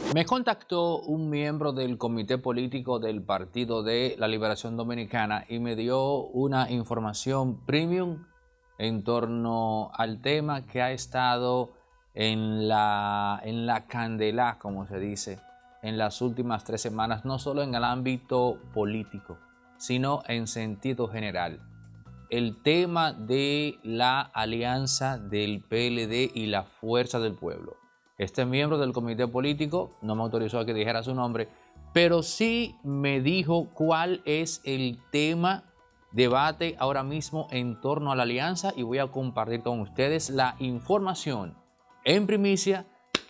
Me contactó un miembro del comité político del Partido de la Liberación Dominicana y me dio una información premium en torno al tema que ha estado en la candela, como se dice, en las últimas 3 semanas, no solo en el ámbito político, sino en sentido general. El tema de la alianza del PLD y la Fuerza del Pueblo. Este miembro del comité político no me autorizó a que dijera su nombre, pero sí me dijo cuál es el tema debate ahora mismo en torno a la alianza y voy a compartir con ustedes la información en primicia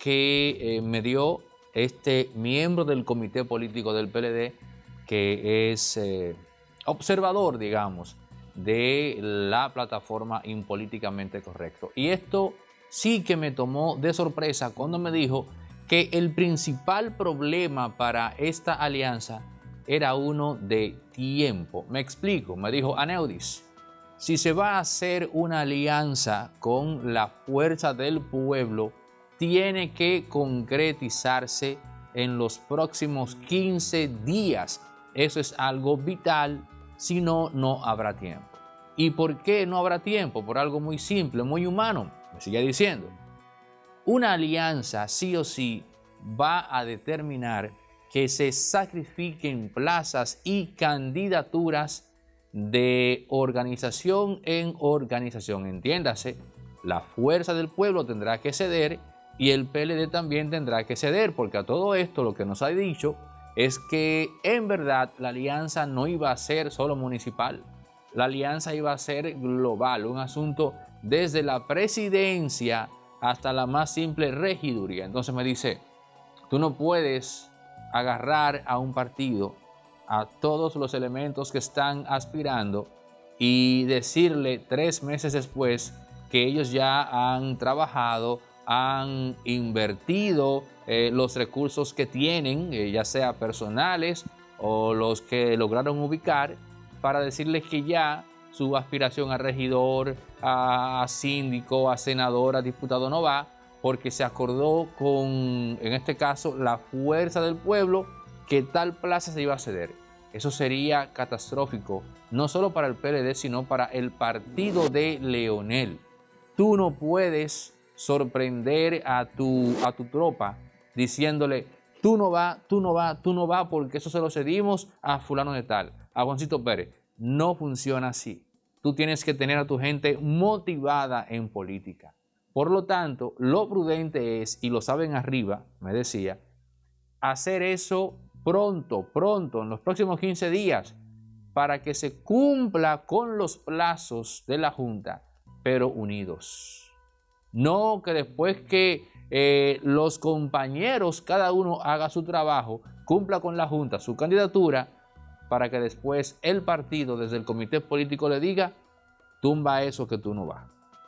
que me dio este miembro del comité político del PLD, que es observador, digamos, de la plataforma Impolíticamente Correcto. Y esto sí que me tomó de sorpresa cuando me dijo que el principal problema para esta alianza era uno de tiempo. Me explico, me dijo: Aneudis, si se va a hacer una alianza con la Fuerza del Pueblo, tiene que concretizarse en los próximos 15 días. Eso es algo vital, si no, no habrá tiempo. ¿Y por qué no habrá tiempo? Por algo muy simple, muy humano. Me sigue diciendo, una alianza sí o sí va a determinar que se sacrifiquen plazas y candidaturas de organización en organización. Entiéndase, la Fuerza del Pueblo tendrá que ceder y el PLD también tendrá que ceder, porque a todo esto lo que nos ha dicho es que en verdad la alianza no iba a ser solo municipal, la alianza iba a ser global, un asunto desde la presidencia hasta la más simple regiduría. Entonces me dice, tú no puedes agarrar a un partido, a todos los elementos que están aspirando y decirle 3 meses después que ellos ya han trabajado, han invertido los recursos que tienen, ya sea personales o los que lograron ubicar, para decirles que ya su aspiración a regidor, a síndico, a senador, a diputado no va, porque se acordó con, en este caso, la Fuerza del Pueblo, que tal plaza se iba a ceder. Eso sería catastrófico, no solo para el PLD, sino para el partido de Leonel. Tú no puedes sorprender a tu tropa diciéndole, tú no va, tú no va, tú no va, porque eso se lo cedimos a fulano de tal, a Juancito Pérez. No funciona así. Tú tienes que tener a tu gente motivada en política. Por lo tanto, lo prudente es, y lo saben arriba, me decía, hacer eso pronto, en los próximos 15 días, para que se cumpla con los plazos de la Junta, pero unidos. No que después que los compañeros, cada uno haga su trabajo, cumpla con la Junta su candidatura, para que después el partido desde el comité político le diga, tumba eso que tú no vas.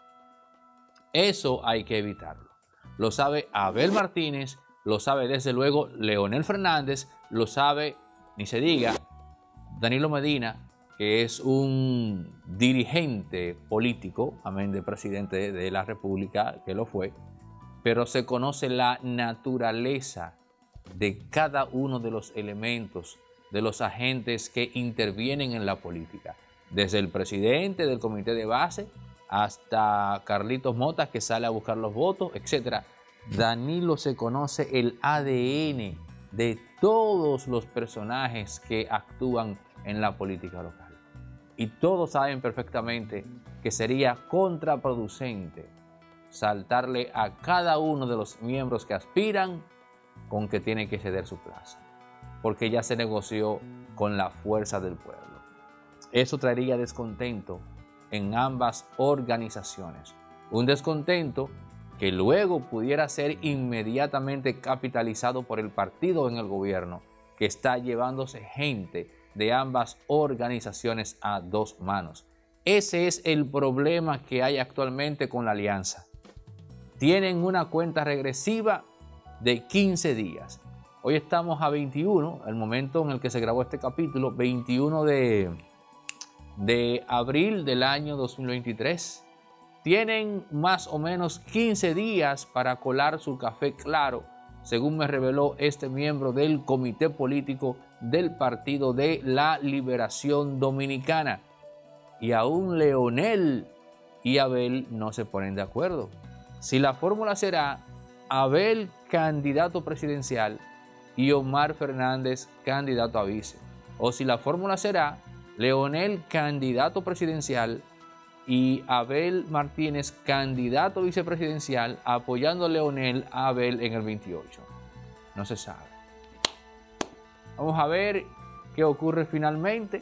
Eso hay que evitarlo. Lo sabe Abel Martínez, lo sabe desde luego Leonel Fernández, lo sabe, ni se diga, Danilo Medina, que es un dirigente político, amén de presidente de la República, que lo fue, pero se conoce la naturaleza de cada uno de los elementos, de los agentes que intervienen en la política, desde el presidente del comité de base hasta Carlitos Mota, que sale a buscar los votos, etc. Danilo se conoce el ADN de todos los personajes que actúan en la política local. Y todos saben perfectamente que sería contraproducente saltarle a cada uno de los miembros que aspiran con que tiene que ceder su plaza, porque ya se negoció con la Fuerza del Pueblo. Eso traería descontento en ambas organizaciones. Un descontento que luego pudiera ser inmediatamente capitalizado por el partido en el gobierno, que está llevándose gente de ambas organizaciones a 2 manos. Ese es el problema que hay actualmente con la alianza. Tienen una cuenta regresiva de 15 días. Hoy estamos a 21, el momento en el que se grabó este capítulo, 21 de abril del año 2023. Tienen más o menos 15 días para colar su café claro según me reveló este miembro del comité político del Partido de la Liberación Dominicana. Y aún Leonel y Abel no se ponen de acuerdo. Si la fórmula será Abel candidato presidencial y Omar Fernández candidato a vice, o si la fórmula será Leonel candidato presidencial y Abel Martínez candidato vicepresidencial, apoyando a Leonel a Abel en el 28. No se sabe. Vamos a ver qué ocurre finalmente,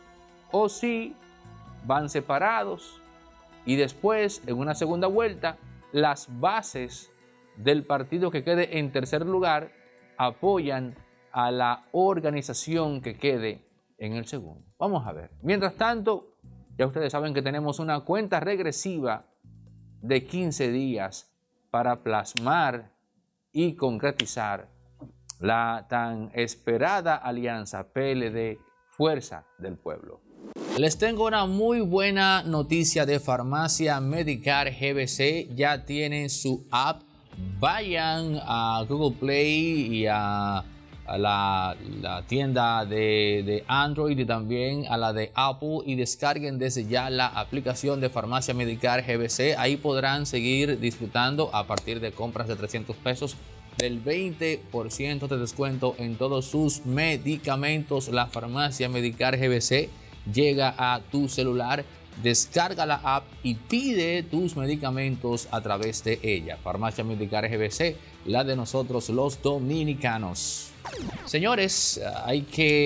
o si van separados y después, en una segunda vuelta, las bases del partido que quede en tercer lugar apoyan a la organización que quede en el segundo. Vamos a ver. Mientras tanto, ya ustedes saben que tenemos una cuenta regresiva de 15 días para plasmar y concretizar la tan esperada alianza PLD Fuerza del Pueblo. Les tengo una muy buena noticia de Farmacia Medicare GBC. Ya tienen su app. Vayan a Google Play y a la tienda de Android y también a la de Apple y descarguen desde ya la aplicación de Farmacia Medicare GBC. Ahí podrán seguir disfrutando a partir de compras de 300 pesos del 20% de descuento en todos sus medicamentos. La Farmacia Medicare GBC llega a tu celular. Descarga la app y pide tus medicamentos a través de ella. Farmacia Medicare GBC, la de nosotros los dominicanos. Señores, hay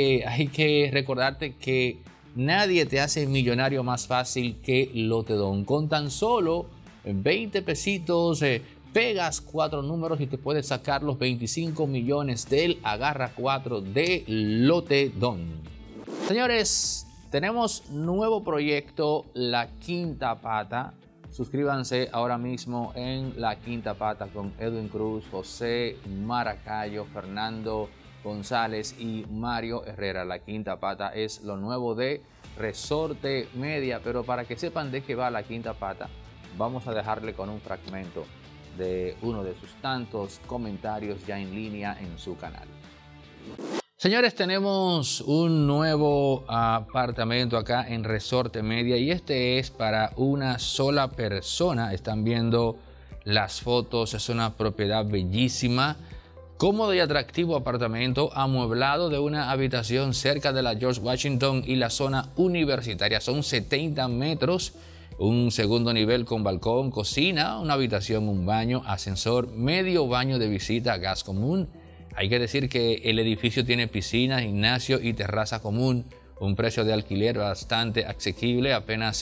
que recordarte que nadie te hace millonario más fácil que Lotedom. Con tan solo 20 pesitos pegas 4 números y te puedes sacar los 25 millones del Agarra 4 de Lotedom. Señores, tenemos nuevo proyecto, La Quinta Pata. Suscríbanse ahora mismo en La Quinta Pata con Edwin Cruz, José Maracayo, Fernando González y Mario Herrera. La Quinta Pata es lo nuevo de Resorte Media, pero para que sepan de qué va La Quinta Pata, vamos a dejarle con un fragmento de uno de sus tantos comentarios ya en línea en su canal. Señores, tenemos un nuevo apartamento acá en Resorte Media y este es para una sola persona. Están viendo las fotos, es una propiedad bellísima, cómodo y atractivo apartamento amueblado de una habitación cerca de la George Washington y la zona universitaria. Son 70 metros, un segundo nivel con balcón, cocina, una habitación, un baño, ascensor, medio baño de visita, gas común. Hay que decir que el edificio tiene piscina, gimnasio y terraza común. Un precio de alquiler bastante asequible, apenas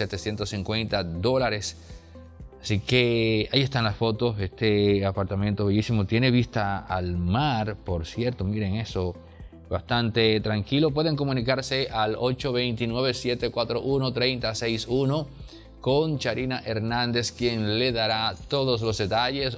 $750. Así que ahí están las fotos. Este apartamento bellísimo. Tiene vista al mar, por cierto. Miren eso. Bastante tranquilo. Pueden comunicarse al 829-741-3061 con Charina Hernández, quien le dará todos los detalles.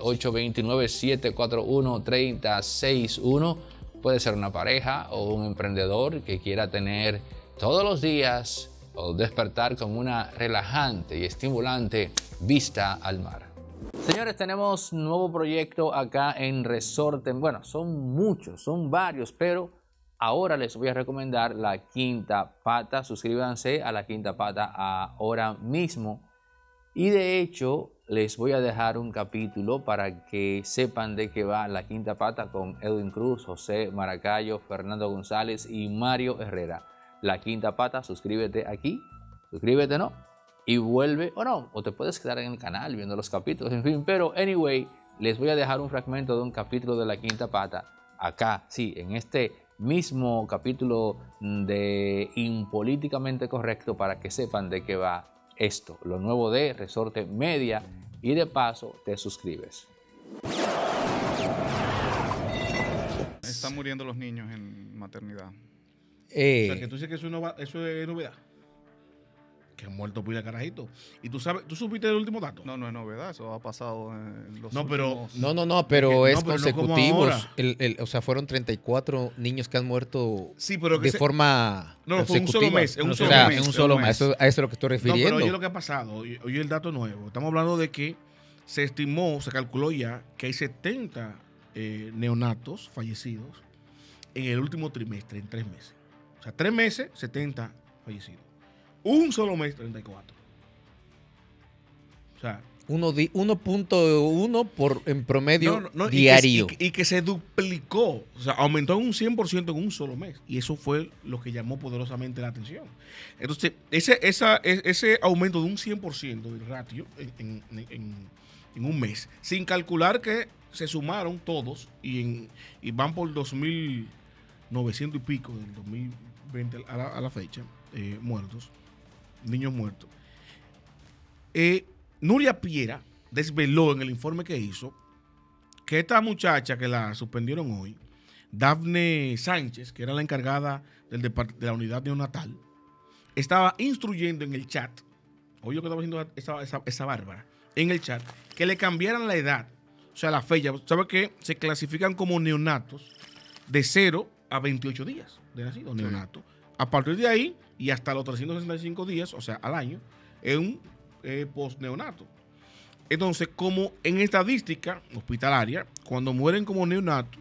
829-741-3061. Puede ser una pareja o un emprendedor que quiera tener todos los días o despertar con una relajante y estimulante vista al mar. Señores, tenemos un nuevo proyecto acá en Resorte. Bueno, son muchos, son varios, pero ahora les voy a recomendar La Quinta Pata. Suscríbanse a La Quinta Pata ahora mismo. Y de hecho, les voy a dejar un capítulo para que sepan de qué va La Quinta Pata con Edwin Cruz, José Maracayo, Fernando González y Mario Herrera. La Quinta Pata, suscríbete aquí, suscríbete, ¿no? Y vuelve o no, o te puedes quedar en el canal viendo los capítulos, en fin. Pero, anyway, les voy a dejar un fragmento de un capítulo de La Quinta Pata acá, sí, en este mismo capítulo de Impolíticamente Correcto, para que sepan de qué va esto, lo nuevo de Resorte Media, y de paso te suscribes. Están muriendo los niños en maternidad. O sea, que tú dices que eso es novedad. Que han muerto pila carajito. ¿Y tú supiste el último dato? No, no es novedad, eso ha pasado en los No, pero últimos... pero es no, pero consecutivo. no O sea, fueron 34 niños que han muerto sí, pero que de forma no, fue un solo mes. En un solo mes. Eso es lo que estoy refiriendo. No, pero oye lo que ha pasado. Oye el dato nuevo. Estamos hablando de que se estimó, se calculó ya que hay 70 neonatos fallecidos en el último trimestre, en 3 meses. O sea, 3 meses, 70 fallecidos. Un solo mes, 34. O sea, 1.1 en promedio diario. Y que se duplicó, o sea, aumentó en un 100% en un solo mes. Y eso fue lo que llamó poderosamente la atención. Entonces, ese aumento de un 100% del ratio en un mes, sin calcular que se sumaron todos y van por 2.900 y pico del 2020 a la fecha, muertos, niños muertos. Nuria Piera desveló en el informe que hizo que esta muchacha que la suspendieron hoy, Dafne Sánchez, que era la encargada de la unidad neonatal, estaba instruyendo en el chat, oye lo que estaba haciendo esa bárbara, en el chat, que le cambiaran la edad, o sea, la fecha. ¿Sabe que se clasifican como neonatos de 0 a 28 días de nacido, neonato? A partir de ahí y hasta los 365 días, o sea, al año, es un post-neonato. Entonces, como en estadística hospitalaria, cuando mueren como neonatos,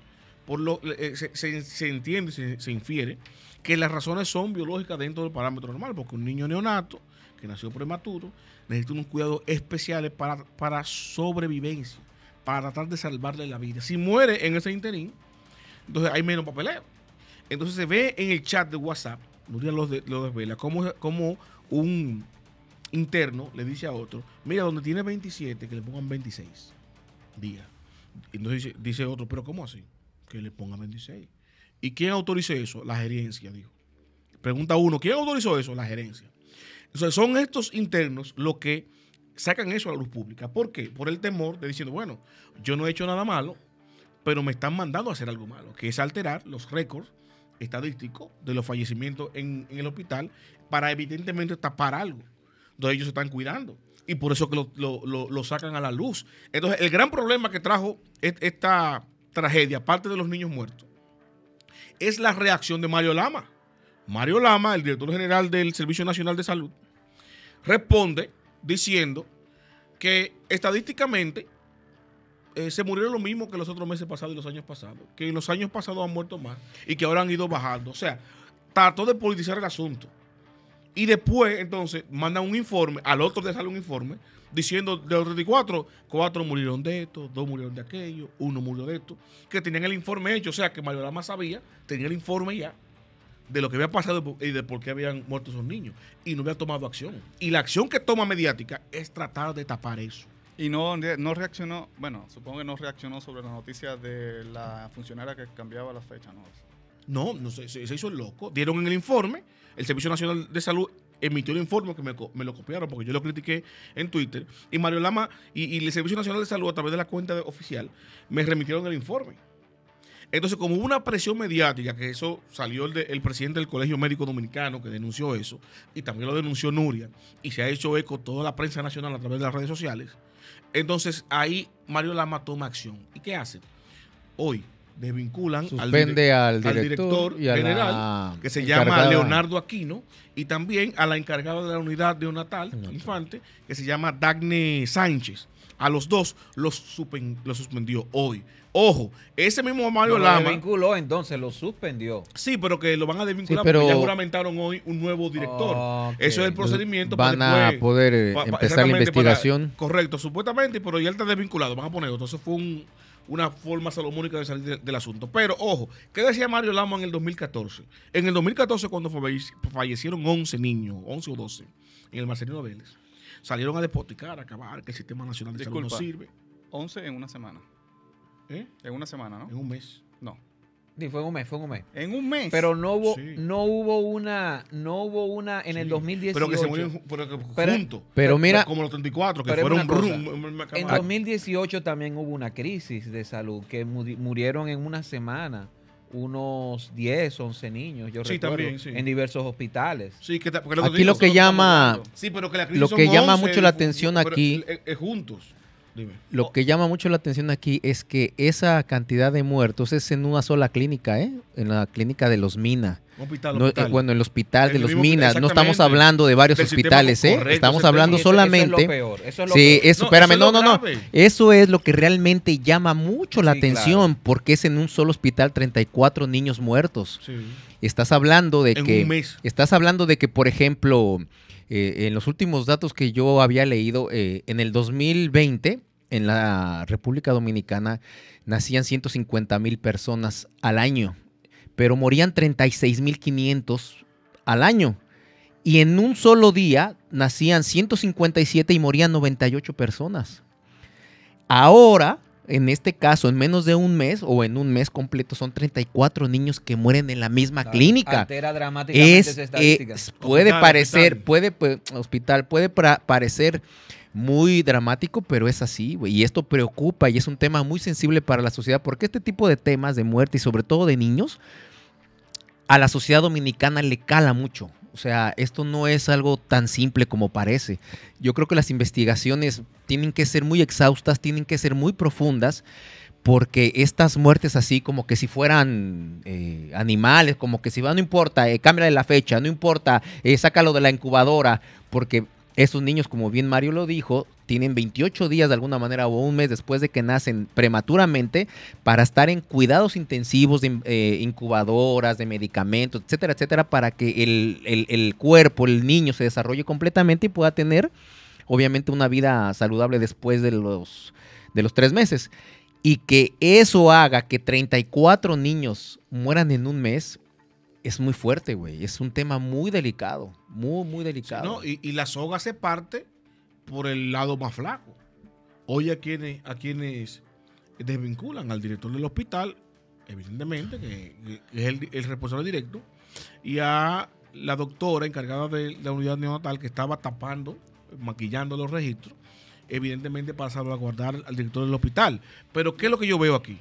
se entiende, se infiere que las razones son biológicas dentro del parámetro normal, porque un niño neonato que nació prematuro necesita unos cuidados especiales para sobrevivencia, para tratar de salvarle la vida. Si muere en ese interín, entonces hay menos papeleo. Entonces se ve en el chat de WhatsApp, Nuria lo desvela, como un interno le dice a otro, mira, donde tiene 27, que le pongan 26 días. Entonces dice otro, pero ¿cómo así? Que le pongan 26. ¿Y quién autorizó eso? La gerencia, dijo. Pregunta uno, ¿quién autorizó eso? La gerencia. Entonces son estos internos los que sacan eso a la luz pública. ¿Por qué? Por el temor de diciendo, bueno, yo no he hecho nada malo, pero me están mandando a hacer algo malo, que es alterar los récords estadísticos de los fallecimientos en el hospital para evidentemente tapar algo. Entonces ellos se están cuidando y por eso que lo sacan a la luz. Entonces el gran problema que trajo esta tragedia, aparte de los niños muertos, es la reacción de Mario Lama. Mario Lama, el director general del Servicio Nacional de Salud, responde diciendo que estadísticamente se murieron lo mismo que los otros meses pasados y los años pasados, que en los años pasados han muerto más y que ahora han ido bajando. O sea, trató de politizar el asunto. Y después, entonces, manda un informe, al otro le sale un informe, diciendo de los 34, 4 murieron de esto, 2 murieron de aquello, 1 murió de esto, que tenían el informe hecho. O sea, que Mario Lama sabía, tenía el informe ya, de lo que había pasado y de por qué habían muerto esos niños. Y no había tomado acción. Y la acción que toma mediática es tratar de tapar eso. Y no reaccionó, bueno, supongo que no reaccionó sobre la noticia de la funcionaria que cambiaba la fecha, ¿no? No, se hizo el loco. Dieron en el informe, el Servicio Nacional de Salud emitió el informe, que me lo copiaron porque yo lo critiqué en Twitter, y Mario Lama y el Servicio Nacional de Salud a través de la cuenta oficial me remitieron el informe. Entonces, como hubo una presión mediática, que eso salió el presidente del Colegio Médico Dominicano, que denunció eso, y también lo denunció Nuria, y se ha hecho eco toda la prensa nacional a través de las redes sociales, entonces ahí Mario Lama toma acción. ¿Y qué hace? Hoy desvinculan al director general, que se llama Leonardo Aquino, y también a la encargada de la unidad neonatal infante, que se llama Dafne Sánchez. A los dos los suspendió hoy. Ojo, ese mismo Mario Lama. Lo desvinculó, entonces lo suspendió. Sí, pero que lo van a desvincular porque ya juramentaron hoy un nuevo director. Okay. Eso es el procedimiento. Van a poder empezar la investigación. Correcto, supuestamente, pero ya está desvinculado. Van a poner. Entonces fue una forma salomónica de salir del asunto. Pero, ojo, ¿qué decía Mario Lama en el 2014? En el 2014, cuando fallecieron 11 niños, 11 o 12, en el Marcelino Vélez, salieron a despoticar, a acabar, que el Sistema Nacional de Salud no sirve. 11 en una semana. ¿Eh? En una semana, ¿no? En un mes. No. Sí, fue en un mes. En un mes. Pero no hubo una en el 2018. Pero que se murieron juntos. Pero mira, como los 34, que fueron en 2018 también hubo una crisis de salud, que murieron en una semana unos 10, 11 niños, yo recuerdo, también, sí, en diversos hospitales. Sí, aquí lo que llama, pero que la crisis lo que llama mucho la atención pero aquí, juntos. Dime. Lo que llama mucho la atención aquí es que esa cantidad de muertos es en una sola clínica, en la clínica de Los Mina. Bueno, el hospital de El Los mismo Minas. hospital, No estamos exactamente. hablando de varios Del sistema hospitales, ¿eh? correcto, Estamos ese hablando tema. solamente... Eso es lo peor. Eso es lo Sí, peor. eso, No, espérame, eso es lo no. grave. Eso es lo que realmente llama mucho la Sí, atención, claro. porque es en un solo hospital 34 niños muertos. Sí. Estás hablando de En que... un mes. Estás hablando de que, por ejemplo, en los últimos datos que yo había leído, en el 2020, en la República Dominicana, nacían 150,000 personas al año, pero morían 36,500 al año. Y en un solo día nacían 157 y morían 98 personas. Ahora, en este caso, en menos de un mes o en un mes completo, son 34 niños que mueren en la misma Claro, clínica. altera dramáticamente esa estadística. Puede Hospital, parecer, hospital. puede parecer muy dramático, pero es así, güey. Y esto preocupa y es un tema muy sensible para la sociedad, porque este tipo de temas de muerte y sobre todo de niños, a la sociedad dominicana le cala mucho. O sea, esto no es algo tan simple como parece. Yo creo que las investigaciones tienen que ser muy exhaustas, tienen que ser muy profundas, porque estas muertes así como que si fueran animales, como que si no importa, cámbiale la fecha, no importa, sácalo de la incubadora, porque estos niños, como bien Mario lo dijo, tienen 28 días de alguna manera o un mes después de que nacen prematuramente para estar en cuidados intensivos de incubadoras, de medicamentos, etcétera, etcétera, para que el cuerpo, el niño se desarrolle completamente y pueda tener, obviamente, una vida saludable después de los 3 meses. Y que eso haga que 34 niños mueran en un mes, es muy fuerte, güey. Es un tema muy delicado, muy delicado. Sí, ¿no? Y la soga se parte por el lado más flaco. Hoy a quienes desvinculan al director del hospital, evidentemente, que es el responsable directo, y a la doctora encargada de la unidad neonatal que estaba tapando, maquillando los registros, evidentemente para salvaguardar al director del hospital. Pero ¿qué es lo que yo veo aquí?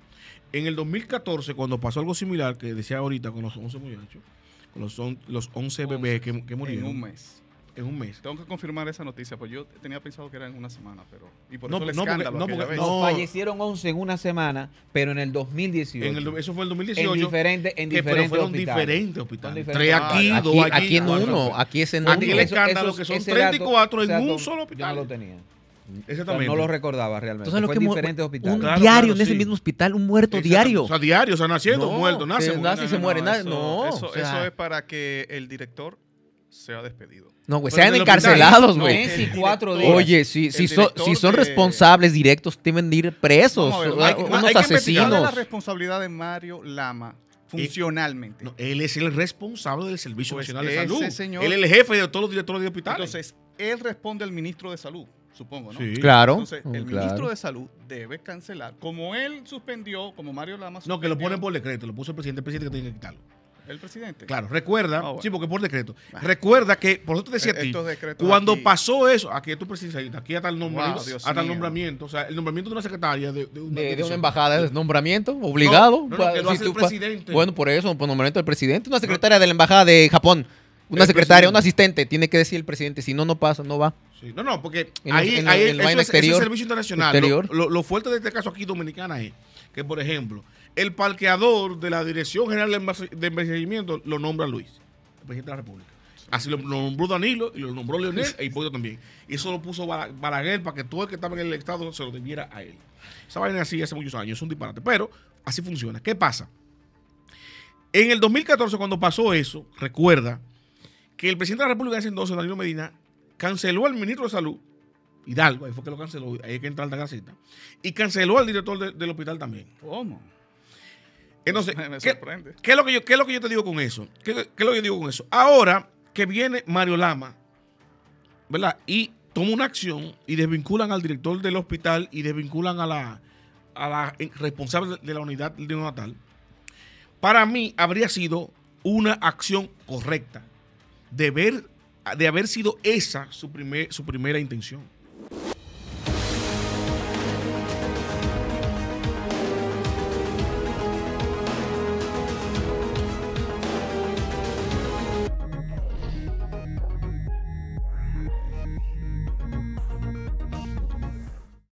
En el 2014, cuando pasó algo similar, que decía ahorita con los 11 muchachos, con los 11 bebés que murieron. En un mes. En un mes. Tengo que confirmar esa noticia, pues yo tenía pensado que era en una semana, pero... Y por No, eso el no, porque- escándalo no, aquella porque- vez. no. Fallecieron 11 en una semana, pero en el 2018. Eso fue el 2018. En diferentes pero fueron hospitales. diferentes hospitales. Son 3 diferentes. aquí, 2 allí. Aquí en cuatro uno, allá. aquí es en Aquí uno. el escándalo que son ese 34 en ese un dato solo Yo hospital. no lo tenía. Exactamente. No lo recordaba realmente. Entonces, lo Fue que en mu- diferentes hospitales. un Claro, diario claro, en ese sí. mismo hospital, un muerto Exacto. diario. O sea, diario, o sea, naciendo, No, muerto, nace, que nace y se muere. No, Eso, o sea- eso es para que el director sea despedido. No, güey, Pero sean del hospital. encarcelados, No, güey. Mes y el 4 director- días. Oye, si son director de- responsables directos, deben de ir presos. Vamos a ver, unos hay que investigar. ¿Cuál es la asesinos. responsabilidad de Mario Lama funcionalmente? No, él es el responsable del Servicio Pues Nacional de ese Salud. señor- Él es el jefe de todos los directores de hospitales. Entonces, él responde al ministro de Salud, supongo, ¿no? Sí. Claro. Entonces, el claro. ministro de Salud debe cancelar. Como él suspendió, como Mario Lama No, que lo suspendió, ponen por decreto, lo puso el presidente que tiene que quitarlo. el presidente. Claro, recuerda, Ah, bueno. sí, porque por decreto. Recuerda que, por eso te decía a ti, Estos decretos cuando aquí- pasó eso, aquí es tu presidente, aquí hasta el nombramiento, Wow, Dios hasta el mío. nombramiento, o sea, el nombramiento de una secretaria de una De dirección. una embajada de nombramiento, obligado. No, que lo hace el tú presidente. Bueno, por eso, por nombramiento del presidente. Una secretaria de la embajada de Japón, una El secretaria, presidente. un asistente, tiene que decir el presidente. Si no, no pasa, no va. Sí, no, porque En ahí, los- en ahí el vaina eso es exterior, servicio internacional. exterior. Lo fuerte de este caso aquí dominicana es que, por ejemplo, el parqueador de la Dirección General de Envejecimiento lo nombra Luis, el presidente de la República. Así lo nombró Danilo y lo nombró Leonel e Hipólito también. Y eso lo puso Balaguer para que todo el que estaba en el Estado se lo debiera a él. Esa vaina es así hace muchos años, es un disparate. Pero así funciona. ¿Qué pasa? En el 2014, cuando pasó eso, recuerda que el presidente de la República, ese entonces, Danilo Medina, canceló al ministro de Salud, Hidalgo, ahí fue que lo canceló, ahí hay que entrar la casita, y canceló al director del hospital también. ¿Cómo? Entonces, Me ¿qué, sorprende. qué es lo que yo te digo con eso? ¿Qué es lo que yo digo con eso? Ahora que viene Mario Lama, ¿verdad? Y toma una acción y desvinculan al director del hospital y desvinculan a la responsable de la unidad neonatal, para mí habría sido una acción correcta de haber sido esa su primera intención.